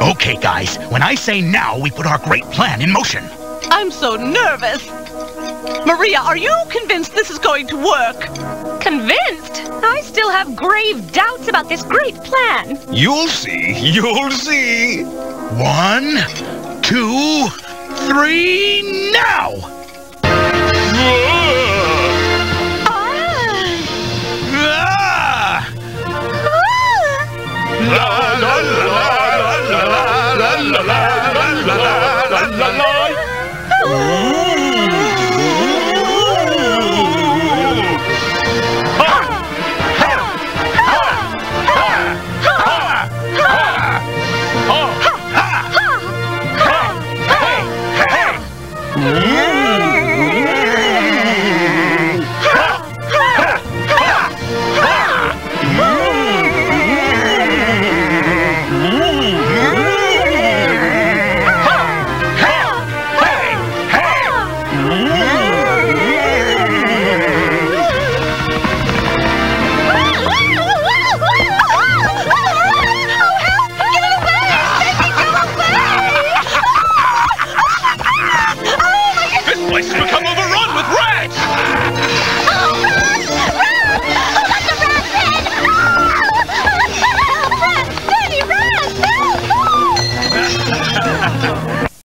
Okay, guys, when I say now, we put our great plan in motion. I'm so nervous. Maria, are you convinced this is going to work? Convinced? I still have grave doubts about this great plan. You'll see. You'll see. 1, 2, 3, now!